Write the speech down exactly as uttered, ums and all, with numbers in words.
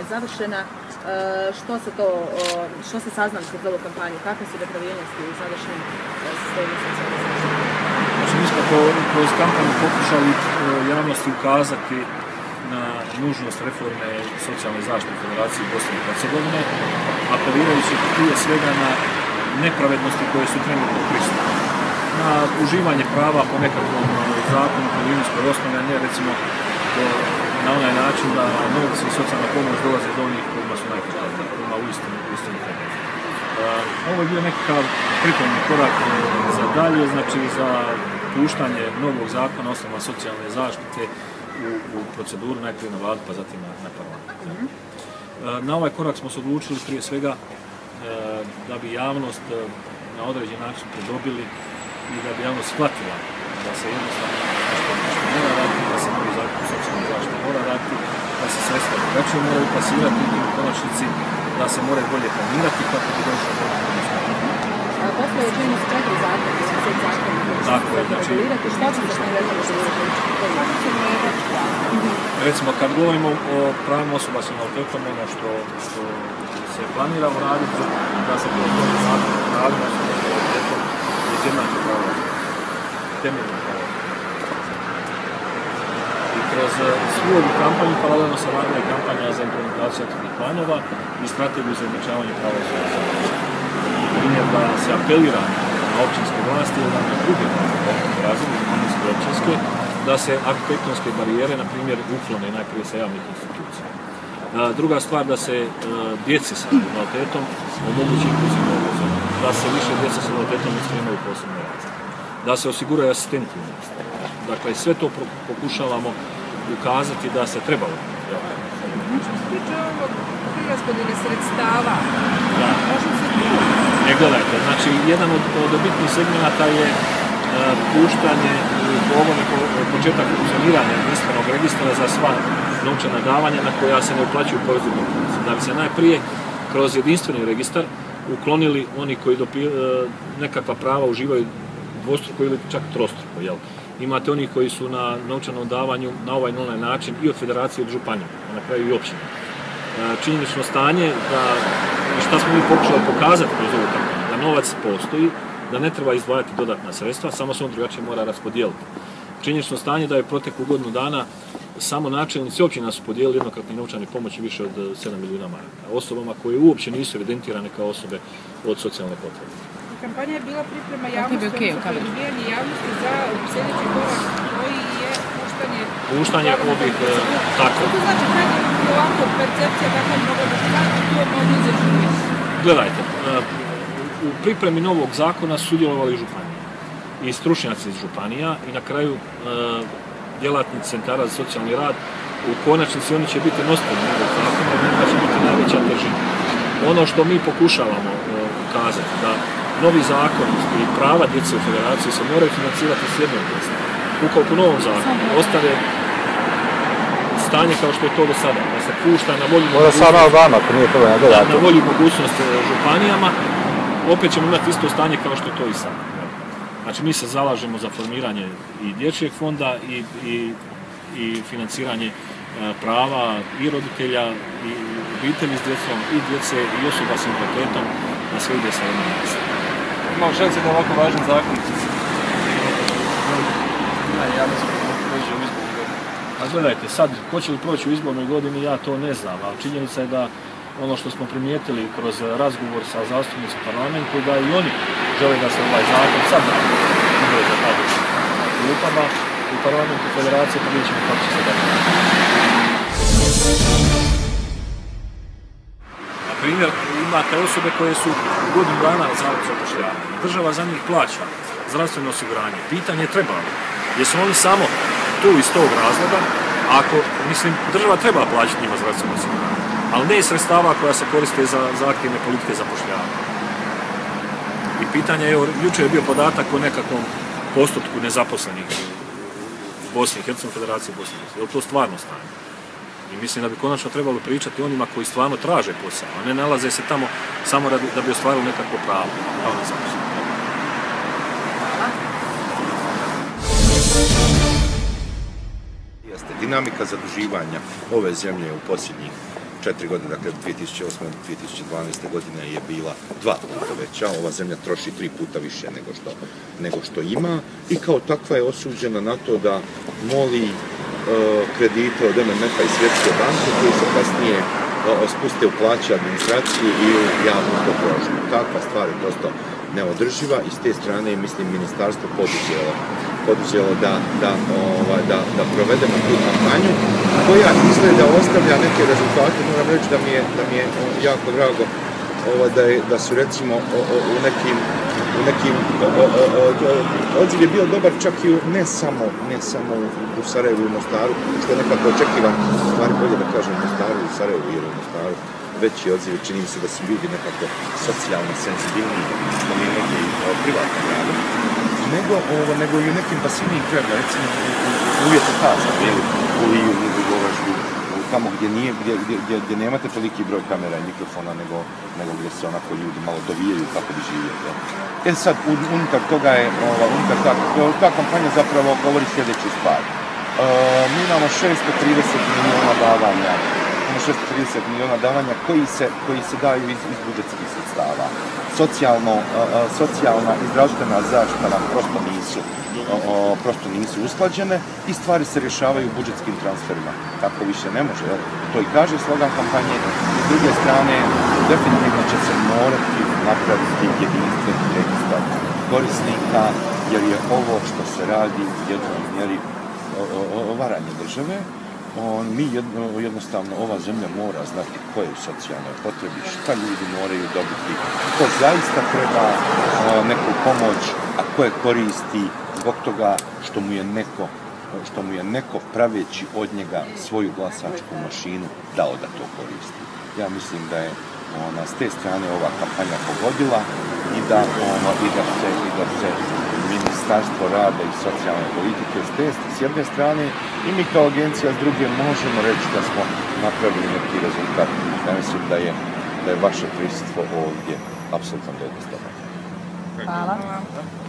završena. Što se to, što se saznali kroz ovu kampanju? Kakve su nepravilnosti u sadašnjem sistemu socijalne zaštite? Znači, mi smo kroz kampanju pokušali javnosti ukazati na nužnost reforme socijalne zaštite u Federaciji Bosne i Hercegovine, apelirajući prije svega na nepravednosti koje su trenutno prisutne. Na uživanje prava po nekakvom zakonu po linijskoj osnovi, a ne recimo na onaj način da novci i socijalna pomoć dolaze do onih kojima su najpotrebniji, kojima uistinu treba. Ovo je bio nekakav pripremni korak za dalje, znači za puštanje novog zakona o osnovama socijalne zaštite u, u proceduru, najprije na vladu, pa zatim na, na parlament. Mm-hmm. Na ovaj korak smo se odlučili prije svega da bi javnost na određen način pridobili i da bi javnost shvatila da se jednostavno nešto, nešto mora raditi, da se novi zakon o socijalnoj zaštiti mora raditi, da se sredstva drugačije moraju plasirati i u konačnici da se moraju bolje planirati kako bi došlo do konačnosti. Postoje učinjeni su četiri zakona, su sve zakoni koji će se regulirati. Što će se regulirati? Recimo, kad govorimo o pravima osoba s invaliditetom, ono što, što se planira uraditi, da se postoji zakon o pravima osoba s invaliditetom izjednače prava, temeljna prava. I kroz svu ovu kampanju paralelno se radila i kampanja za implementaciju aktivnih planova i strategiju za izjednačavanje prava osoba s invaliditetom. Primjer da se apelira na općinske vlasti ili na druge razine, županijske i općinske, da se arhitektonske barijere, na primjer, uklone najprije sa javnih institucija. Druga stvar, da se djeci sa invaliditetom omogući inkluzivno obrazovanje, da se više djeca sa invaliditetom ne spremaju posebno razne, da se osiguraju asistenti u nastavi. Dakle, sve to pokušavamo ukazati da se trebalo. Što se tiče ovog preraspodjele sredstava, može se tu? Ne gledajte, znači, jedan od, od bitnih segmenata je puštanje pogon i početak funkcioniranja jedinstvenog registra za sva novčana davanja na koja se ne uplaćuju porezni doprinosi. Da bi se najprije kroz jedinstveni registar uklonili oni koji dopi, nekakva prava uživaju dvostruko ili čak trostruko. Jel? Imate oni koji su na novčanom davanju na ovaj ili onaj način i od federacije od županije, a na kraju i općine. Činjenično stanje da, šta smo mi pokušali pokazati kroz ovu kampanju, da novac postoji, da ne treba izdvajati dodatna sredstva, samo se on drugačije mora raspodijeliti. Činjenično stanje da je proteklu godinu dana samo načelnici općina su podijelili jednokratne novčane pomoći više od sedam milijuna maraka, osobama koje uopće nisu evidentirane kao osobe od socijalne potrebe. Kampanja je bila priprema javnosti, okay, odnosno predvijanje javnosti za sljedeći korak koji je puštanje... Puštanje ovih, tako. Što to znači, kada je ovako percepcija kakva je mnogo da kada to može izražiti? Gledajte, u pripremi novog zakona su sudjelovali županije i stručnjaci iz županija i na kraju e, djelatnici centara za socijalni rad. U konačnici oni će biti nositelji novog zakona i njima će biti najveća težina. Ono što mi pokušavamo e, ukazati da novi zakon i prava djece u federaciji se moraju financirati s jednog mjesta. Ukoliko u novom zakonu ostane stanje kao što je to do sada, da se pušta na volju mogućnost, na volju mogućnost županijama, opet ćemo imati isto stanje kao što je to i sad. Znači, mi se zalažemo za formiranje i dječjeg fonda i, i, i financiranje prava i roditelja, i obitelji s djecom, i djece, i osoba s invaliditetom, na sve ide sa jednom mjesta. Imamo šanse da ovako važan zakon ja mislim da prođe u izbornoj godini. A gledajte, sad, hoće li proći u izbornoj godini, ja to ne znam, ali činjenica je da ono što smo primijetili kroz razgovor sa zastupnicima u parlamentu, da i oni žele da se ovaj zakon sad radi. Ubre za tada grupama u parlamentu federacije, pa vidjet ćemo kako će se dati. Na primjer, imate osobe koje su godinu dana na zavodu za zapošljavanje. Država za njih plaća zdravstveno osiguranje. Pitanje je treba li. Jesu oni samo tu iz tog razloga, ako, mislim, država treba plaćati njima zdravstveno osiguranje, ali ne iz sredstava koja se koriste za, za aktivne politike zapošljavanja. I pitanje je, jučer je bio podatak o nekakvom postotku nezaposlenih u Bosni i Hercegovini, Federaciji Bosne i Hercegovine. Je li to stvarno stanje? I mislim da bi konačno trebalo pričati onima koji stvarno traže posao, a ne nalaze se tamo samo da bi, da bi ostvarili nekakvo pravo, kao nezaposleni. Dinamika zaduživanja ove zemlje u posljednjih četiri godine, dakle dvije tisuće osme do dvije tisuće dvanaeste godine je bila dva puta veća. Ova zemlja troši tri puta više nego što, nego što ima i kao takva je osuđena na to da moli uh, kredite od M M F-a i Svjetske banke koji se kasnije uh, spuste u plaće administraciju i u javnu potrošnju. Takva stvar je prosto neodrživa i s te strane je, mislim, ministarstvo poduzelo, poduzelo da, da, ovaj, da, da provedemo tu kampanju koja izgleda ostavlja neke rezultate. Moram reći da mi je, da mi je jako drago ovaj, da, je, da su recimo o, o, u nekim, u nekim o, o, o, o, odziv je bio dobar čak i u, ne samo, ne samo u, u Sarajevu i Mostaru, što je nekako očekivan, stvari bolje da kažem u Mostaru i Sarajevu jer u Mostaru veći odzivi, čini mi se da su ljudi nekako socijalno senzibilni, što mi je neki privatni grad, nego, ovo, nego i u nekim pasivnim krajevima, recimo u uvjetu kaza, u Liju, u Goraždu, tamo gdje, nije, gdje, gdje, gdje nemate toliki broj kamera i mikrofona, nego, nego gdje se onako ljudi malo dovijaju kako bi živjeli. E sad, unutar toga je, ova, unutar ta, ta kampanja zapravo govori sljedeću stvar. E, mi imamo šesto trideset milijuna davanja, šesto trideset milijuna davanja koji se, koji se daju iz, iz budžetskih sredstava. Socijalno, a, socijalna i zdravstvena zaštita nam prosto nisu, a, a, prosto nisu usklađene i stvari se rješavaju budžetskim transferima. Tako više ne može, jel? To i kaže slogan kampanje. S druge strane, definitivno će se morati napraviti jedinstveni registar korisnika, jer je ovo što se radi u jednoj mjeri varanje države. On, mi jedno, jednostavno, ova zemlja mora znati ko je u socijalnoj potrebi, šta ljudi moraju dobiti, ko zaista treba o, neku pomoć, a ko je koristi zbog toga što mu je neko, što mu je neko praveći od njega svoju glasačku mašinu dao da to koristi. Ja mislim da je ona, s te strane ova kampanja pogodila i da, ono, i da se, i da se Ministarstvo rada i socijalne politike s, te, s jedne strane i mi kao agencija s druge možemo reći da smo napravili neki rezultat. Ja mislim da je, da je vaše prisustvo ovdje apsolutno dosta. Hvala.